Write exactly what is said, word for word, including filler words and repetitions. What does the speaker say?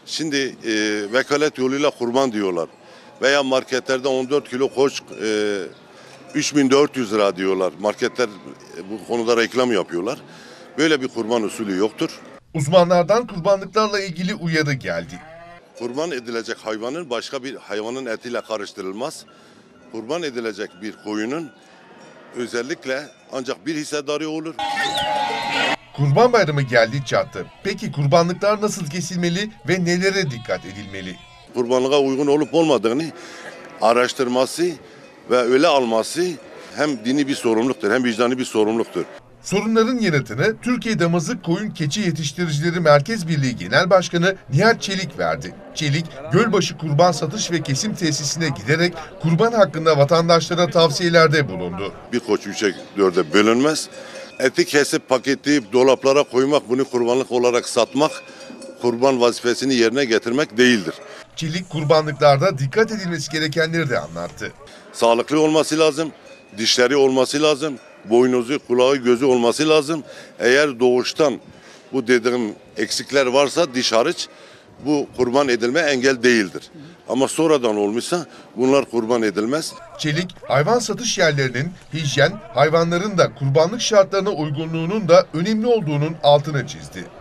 Şimdi e, vekalet yoluyla kurban diyorlar. Veya marketlerde on dört kilo koç e, üç bin dört yüz lira diyorlar. Marketler bu konuda reklam yapıyorlar. Böyle bir kurban usulü yoktur. Uzmanlardan kurbanlıklarla ilgili uyarı geldi. Kurban edilecek hayvanın başka bir hayvanın etiyle karıştırılmaz. Kurban edilecek bir koyunun özellikle ancak bir hissedarı olur. Kurban Bayramı geldi çattı. Peki kurbanlıklar nasıl kesilmeli ve nelere dikkat edilmeli? Kurbanlığa uygun olup olmadığını araştırması ve öyle alması hem dini bir sorumluluktur hem vicdani bir sorumluluktur. Sorunların yanıtını Türkiye Damızlık Koyun Keçi Yetiştiricileri Merkez Birliği Genel Başkanı Nihat Çelik verdi. Çelik, Gölbaşı Kurban Satış ve Kesim Tesisine giderek kurban hakkında vatandaşlara tavsiyelerde bulundu. Bir koç üçe dörde bölünmez. Eti kesip paketleyip dolaplara koymak, bunu kurbanlık olarak satmak, kurban vazifesini yerine getirmek değildir. Çelik kurbanlıklarda dikkat edilmesi gerekenleri de anlattı. Sağlıklı olması lazım, dişleri olması lazım, boynuzu, kulağı, gözü olması lazım. Eğer doğuştan bu dediğim eksikler varsa diş hariç bu kurban edilme engel değildir. Ama sonradan olmuşsa bunlar kurban edilmez. Çelik, hayvan satış yerlerinin hijyen, hayvanların da kurbanlık şartlarına uygunluğunun da önemli olduğunun altını çizdi.